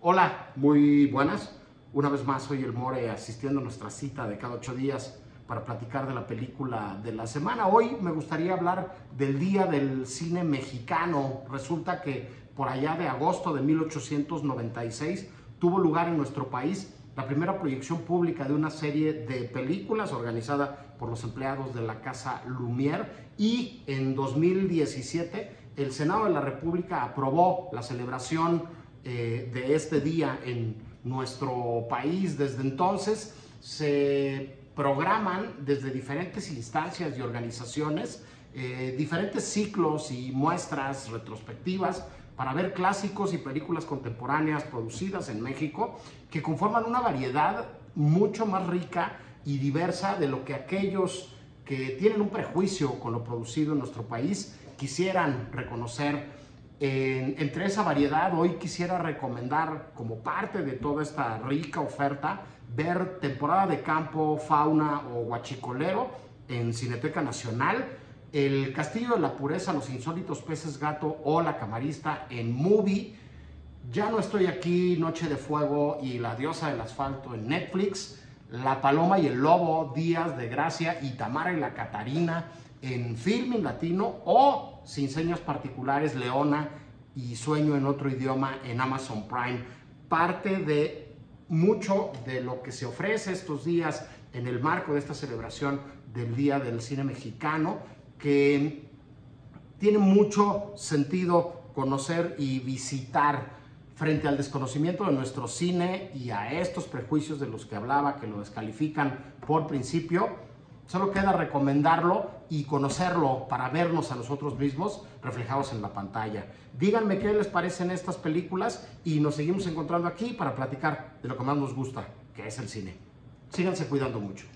Hola, muy buenas. Una vez más soy el More asistiendo a nuestra cita de cada 8 días para platicar de la película de la semana. Hoy me gustaría hablar del Día del Cine Mexicano. Resulta que por allá de agosto de 1896 tuvo lugar en nuestro país la primera proyección pública de una serie de películas organizada por los empleados de la Casa Lumière, y en 2017 el Senado de la República aprobó la celebración de este día en nuestro país. Desde entonces se programan desde diferentes instancias y organizaciones diferentes ciclos y muestras retrospectivas para ver clásicos y películas contemporáneas producidas en México, que conforman una variedad mucho más rica y diversa de lo que aquellos que tienen un prejuicio con lo producido en nuestro país quisieran reconocer. Entre esa variedad, hoy quisiera recomendar, como parte de toda esta rica oferta, ver Temporada de Campo, Fauna o Huachicolero en Cineteca Nacional, El Castillo de la Pureza, Los Insólitos Peces Gato o La Camarista en Movie, Ya no estoy aquí, Noche de Fuego y La Diosa del Asfalto en Netflix, La Paloma y el Lobo, Días de Gracia y Tamara y la Catarina en Filmin Latino, o Sin Señas Particulares, Leona y Sueño en Otro Idioma en Amazon Prime. Parte de mucho de lo que se ofrece estos días en el marco de esta celebración del Día del Cine Mexicano, que tiene mucho sentido conocer y visitar frente al desconocimiento de nuestro cine y a estos prejuicios de los que hablaba, que lo descalifican por principio. Solo queda recomendarlo y conocerlo para vernos a nosotros mismos reflejados en la pantalla. Díganme qué les parecen estas películas y nos seguimos encontrando aquí para platicar de lo que más nos gusta, que es el cine. Síganse cuidando mucho.